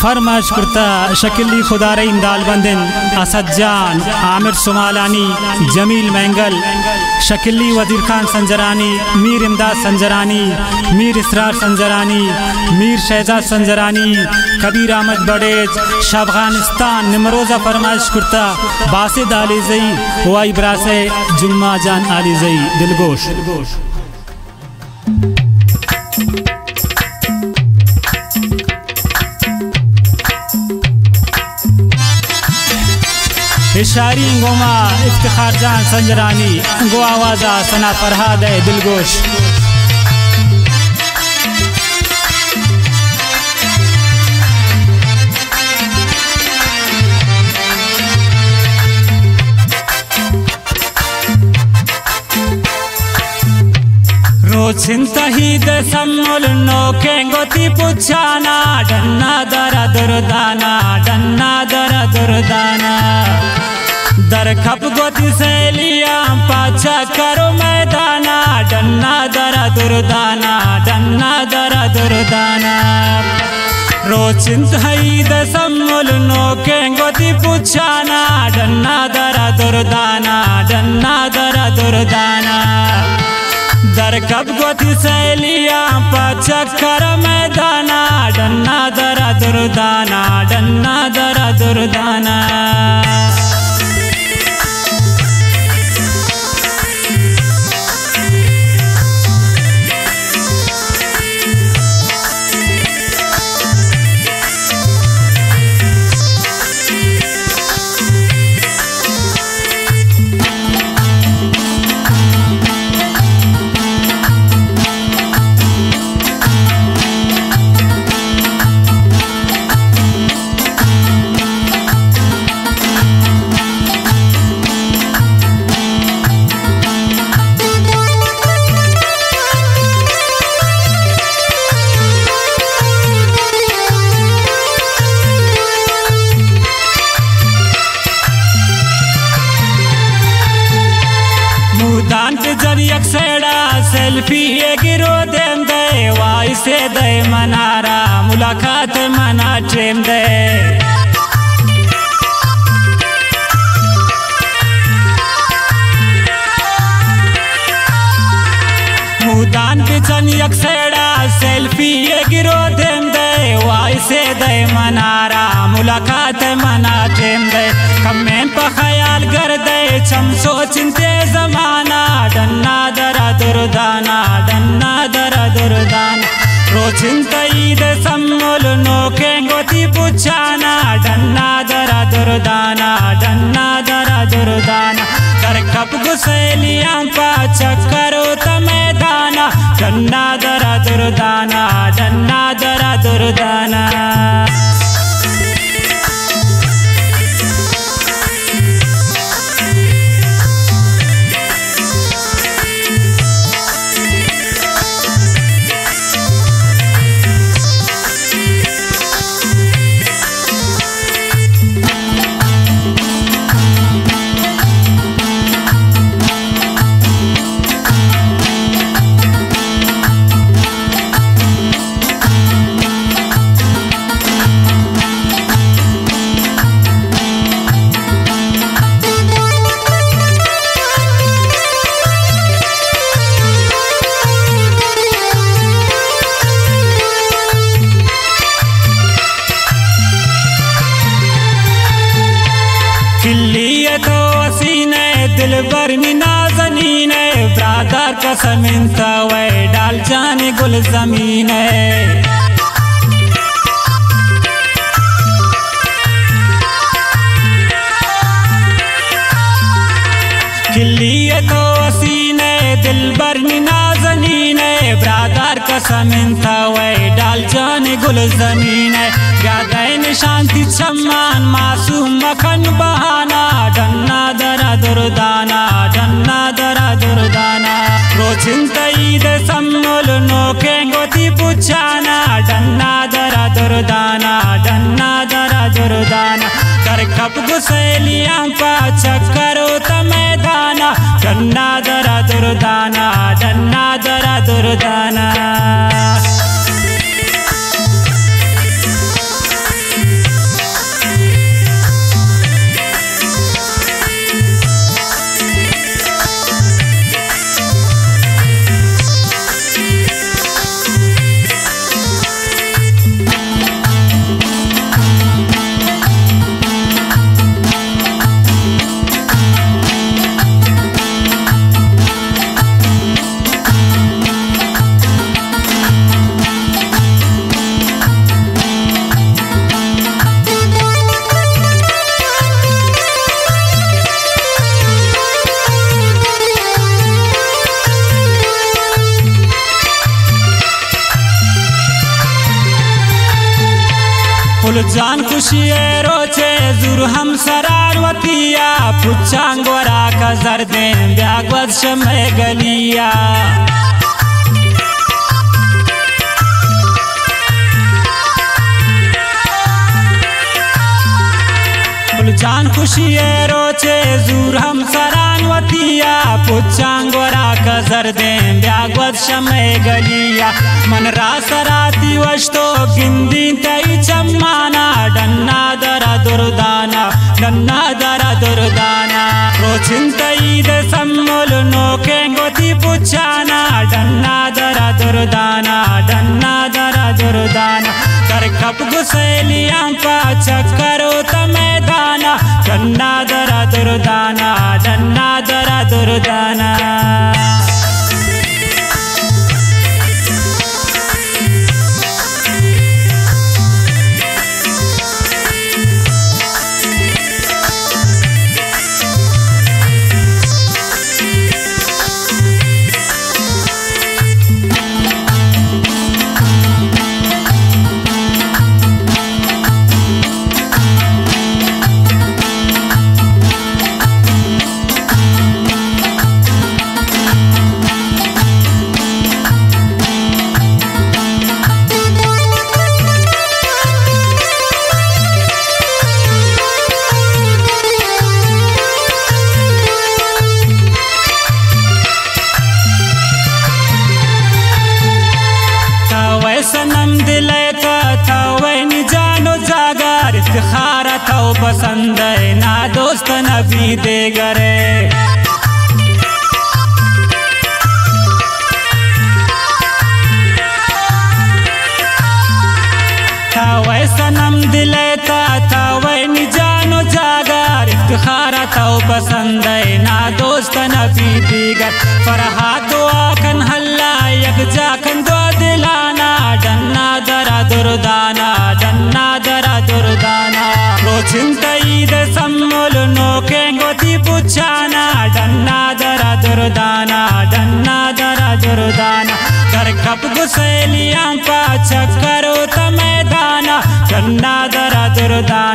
फरमाश करता शकीली खुदारे इंदाल बंदन असद जान आमिर सुमालानी जमील मैंगल शकीली वजीर खान संजरानी मीर इमदाद संजरानी मीर इसरार संजरानी मीर शहजाद संजरानी कबीर अहमद बड़ेज शफगानिस्तान निमरोज़ा फरमाइश करता बासिद आलीजई वाई ब्रासे जुम्मा जान आलीजई दिलगोश शायरी गोमा इफ्तिखार जान संजरानी गो आवाज़ा सना फरहाद है दिलगोश रोचिंता ही दे सम्मुल नोके गोती पुछाना डन्ना दरा दुर्दाना डन्ना दरा दुर्दाना दर खप गोती से लिया पाचा करो मैदाना डन्ना दरा दुर्दाना डन्ना दरा दुर्दाना रोचिंत हई दे सम्मुल नोके गोती पुछाना डन्ना दरा दुर्दाना डन्ना दरा दुर्दाना दर कब गोती से लिया पाचा करो मैदाना डन्ना दरा दुर्दाना डन्ना दरा दुर्दाना सेल्फी गिरो देम दे वाई से दे मनारा मुलाकात मना ट्रेम दे मुदान पिछन यकसेड़ा सेल्फी गिरो देम दे वाई से दे मनारा मुलाकात मना ट्रेम दे कमें पर ख्याल कर दे चम सोचते जमाना डन्ना दरा दुर्दाना डन्ना दरा दुर्दाना रोचिंता ईद सम्मुल नोके गोती पुछाना डन्ना दरा दुर्दाना डन्ना दरा दुर्दाना कर कप गुसैलियां पा चक्करो तमैदाना डन्ना दरा दुर्दाना डन्ना दरा दुर्दाना दिल बरनी नाज़नीन ब्रादर का समिनता वे डाल जाने गुल ज़मीन खिलिए तो हसीने दिल बरनी नाज़नीन ब्रादर का समिनता वे डाल जाने गुल ज़मीन गादैन शांति सम्मान मासूम मखन बहाना डन्ना दरा दुर्दाना डन्ना दरा दुर्दाना रोचिंता ईद सम्मुल नोके गोती पुछाना डन्ना दरा दुर्दाना डन्ना दरा दुर्दाना कर कप गुसैलियां पा चक्करो तमैदाना डन्ना दरा दुर्दाना डन्ना दरा दुर्दाना जान खुशी रोचे जुर हम सरारवतिया पुच्छांगोरा का जर्दे ब्यागवत शमे गलिया जान खुशी रोचे जूर हम सरानवतिया पुच्छांगोरा का जर्दे ब्यागवत शमे गलिया मन रासराती वस्तो गिंदी तई चम्माना डन्ना दरा दुर्दाना रोचिंतई दे सम्मुल नोके गोती पुच्छाना डन्ना दरा दुर्दाना कर कप गुसेलियां पा चक्करो तमेदाना डन्ना दरा दुर्दाना सनम दिले था वैन जानो जागर इफ्तिखार था पसंद है ना दोस्त नबी दे गरे था वै सनम दिले था वैन जानो जागर इफ्तिखार था पसंद है ना दोस्त नबी दे गर फरहा दुआ कन हल्ला यक जाकन दो दिलाना डन्ना दरा दुर्दाना रोचिंतई दे सम्मुल नोके गोती पुच्छाना डन्ना दरा दुर्दाना कर कप गुसेलियां पा चक्करो तमेदाना डन्ना दरा दुर्दाना